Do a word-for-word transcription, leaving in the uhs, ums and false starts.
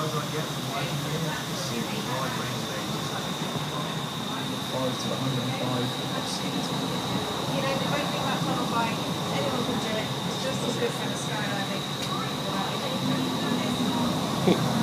as I get from working here, it's super wide range of ages. five to one hundred and five. You know, the great thing about tunnel bike, anyone can do it. It's just as good for the skydiving.